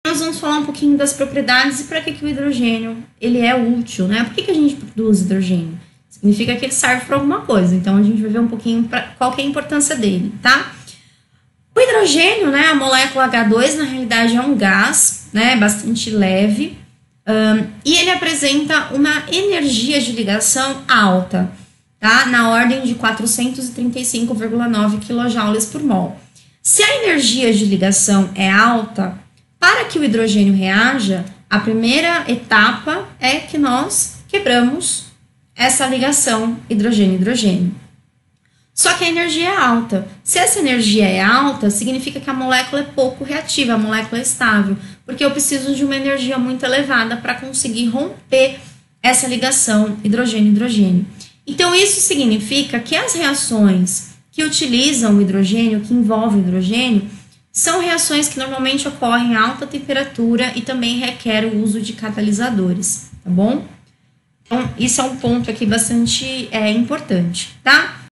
Nós vamos falar um pouquinho das propriedades e para que o hidrogênio ele é útil, né? Por que a gente produz hidrogênio? Significa que ele serve para alguma coisa. Então, a gente vai ver um pouquinho qual que é a importância dele, tá? O hidrogênio, né, a molécula H2, na realidade é um gás, né, bastante leve, e ele apresenta uma energia de ligação alta, tá? Na ordem de 435,9 kJ por mol. Se a energia de ligação é alta, para que o hidrogênio reaja, a primeira etapa é que nós quebramos essa ligação hidrogênio-hidrogênio. Só que a energia é alta. Se essa energia é alta, significa que a molécula é pouco reativa, a molécula é estável, porque eu preciso de uma energia muito elevada para conseguir romper essa ligação hidrogênio-hidrogênio. Então, isso significa que as reações que utilizam o hidrogênio, que envolvem o hidrogênio, são reações que normalmente ocorrem a alta temperatura e também requerem o uso de catalisadores, tá bom? Então, isso é um ponto aqui bastante importante, tá?